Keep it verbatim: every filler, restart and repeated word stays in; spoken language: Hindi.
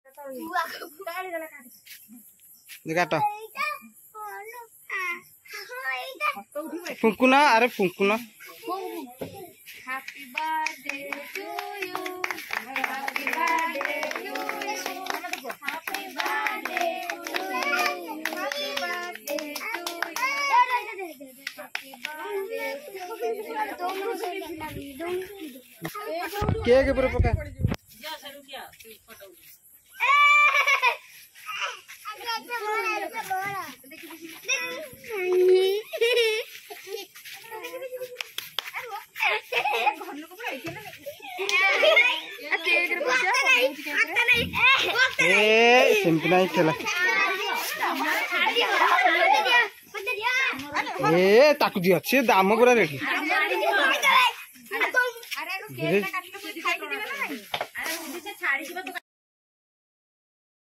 काट फुंकुना अरे फुंकुना happy birthday to you happy birthday to you happy birthday to you happy birthday to you cake पर पका नहीं खेला ए ताकू दिया अच्छे दाम पूरा रेट